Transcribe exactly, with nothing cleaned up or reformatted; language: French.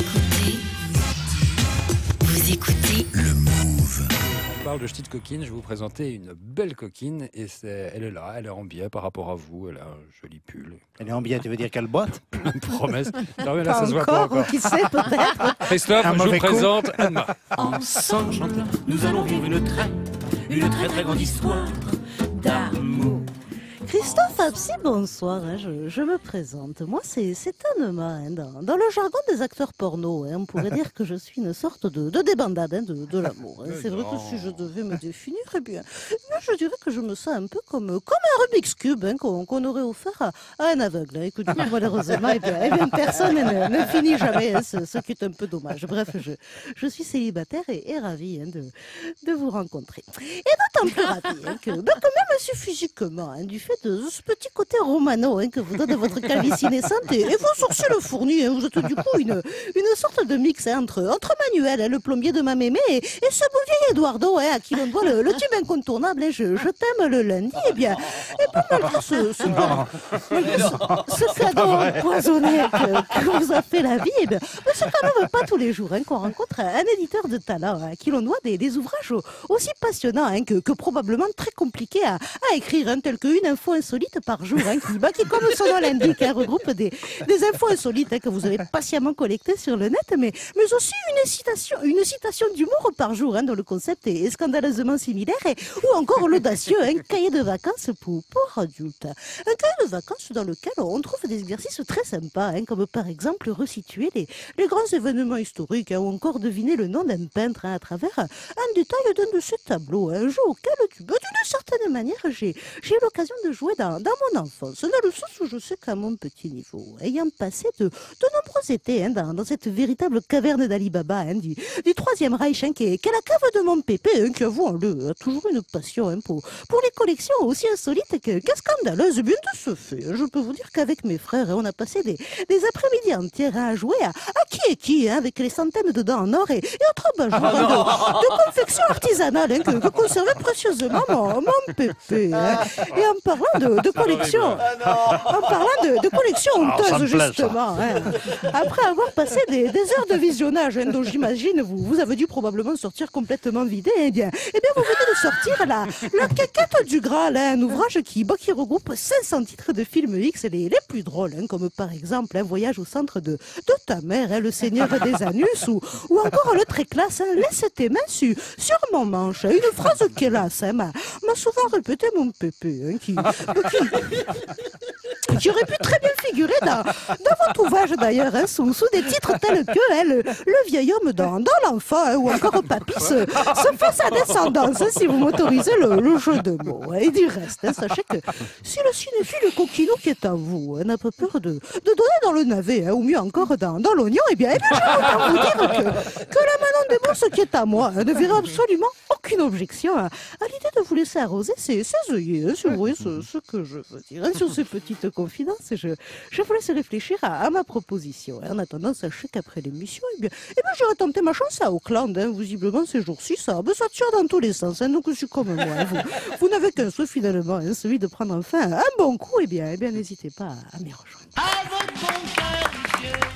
écoutez, vous écoutez le Move. On parle de petite coquine, je vais vous présenter une belle coquine et c'est, elle est là, elle est en biais par rapport à vous, elle a un joli pull. Elle est en biais, tu veux dire qu'elle boite? Plein de promesses. Non, mais là, Pas ça se voit pas encore, encore. qui sait peut-être. Christophe, Un je vous mauvais coup. présente Anne-Ma. Ensemble, nous allons vivre une très, une très très grande histoire d'amour. Christophe Absi, bonsoir, hein, je, je me présente. Moi, c'est c'est Anne-Ma, hein, dans, dans le jargon des acteurs porno, hein, on pourrait dire que je suis une sorte de, de débandade hein, de, de l'amour. Hein. C'est vrai que si je devais me définir, eh bien, moi, je dirais que je me sens un peu comme, comme un Rubik's Cube hein, qu'on qu'on aurait offert à, à un aveugle. Hein, et que du coup, malheureusement, eh bien, eh bien, personne ne, ne finit jamais, hein, ce, ce qui est un peu dommage. Bref, je, je suis célibataire et, et ravie hein, de, de vous rencontrer. Et d'autant plus ravie hein, que, ben, quand même assez physiquement, hein, du fait de ce petit côté romano hein, que vous donne votre calvitie naissante et, et vos sourcils fournis. Hein, vous êtes du coup une, une sorte de mix hein, entre, entre Manuel, hein, le plombier de ma mémé, et, et ce beau vieil Eduardo hein, à qui l'on doit le, le tube incontournable. Hein, je, je t'aime le lundi. Et bien, et bien malgré ce, ce, malgré ce, ce cadeau empoisonné que, que vous a fait la vie, et bien, mais c'est quand même pas tous les jours hein, qu'on rencontre un éditeur de talent hein, à qui l'on doit des, des ouvrages aussi passionnants hein, que, que probablement très compliqués à, à écrire, hein, tels qu'une info insolite par jour, hein, qui, bah, qui, comme son nom l'indique, hein, regroupe des, des infos insolites hein, que vous avez patiemment collectées sur le net, mais, mais aussi une citation, une citation d'humour par jour, hein, dont le concept est scandaleusement similaire, et, ou encore l'audacieux hein, cahier de vacances pour, pour adultes. Un cahier de vacances dans lequel on trouve des exercices très sympas, hein, comme par exemple resituer les, les grands événements historiques, hein, ou encore deviner le nom d'un peintre hein, à travers un détail d'un de ses tableaux, un jeu auquel, tu, bah, d'une certaine manière, j'ai eu l'occasion de jouer dans, dans mon enfance, dans le sens où je sais qu'à mon petit niveau, ayant passé de, de nombreux étés hein, dans, dans cette véritable caverne d'Ali Baba hein, du, du Troisième Reich, hein, qui, est, qui est la cave de mon pépé, hein, qui avouons-le, a toujours une passion hein, pour, pour les collections aussi insolites que, que scandaleuses. Bien de ce fait, je peux vous dire qu'avec mes frères, hein, on a passé des, des après-midi entières hein, à jouer à, à qui est qui, hein, avec les centaines de dents en or et, et autres bajoux hein, de, de confection artisanale hein, que, que conservait précieusement mon, mon pépé. Hein. Et en parlant de, de collection, en parlant de, de collection honteuse, justement, hein, après avoir passé des, des heures de visionnage, hein, dont j'imagine vous, vous avez dû probablement sortir complètement vidé, eh bien, eh bien vous venez de sortir la, la Quéquette du Graal, hein, un ouvrage qui, bah, qui regroupe cinq cents titres de films X les, les plus drôles, hein, comme par exemple un voyage au centre de, de ta mère, hein, le Seigneur des Anus, ou, ou encore le très classe, hein, laisse tes mains su, sur mon manche, hein, une phrase qu'hélas hein, m'a m'a souvent répété mon pépé, hein, qui, qui, qui aurait pu très bien figurer dans, dans votre ouvrage d'ailleurs, hein, sous, sous des titres tels que hein, le, le vieil homme dans, dans l'enfant, hein, ou encore Papy se, se fait sa descendance, hein, si vous m'autorisez le, le jeu de mots. Hein. Et du reste, hein, sachez que si le cinéphile coquinou qui est à vous hein, n'a pas peur de, de donner dans le navet, hein, ou mieux encore dans, dans l'oignon, eh bien, eh bien je vais vous dire que, que la Manon des Bourses qui est à moi hein, ne verra absolument aucune objection à, à l'idée de vous laisser arroser ses, ses œillets, hein, si vous voyez ce, ce que je veux dire. Hein, sur ces petites confidences, je, je vous laisse réfléchir à, à ma proposition. Hein. En attendant, sachez qu'après l'émission, eh bien, eh bien, j'irai tenter ma chance à Auckland. Hein. Visiblement, ces jours-ci, ça, ben, ça tire dans tous les sens. Hein. Donc, je suis comme moi. Hein. Vous, vous n'avez qu'un souhait finalement, hein, celui de prendre enfin un bon coup. Eh bien, eh bien, n'hésitez pas à, à m'y rejoindre. Avec mon cœur, Dieu.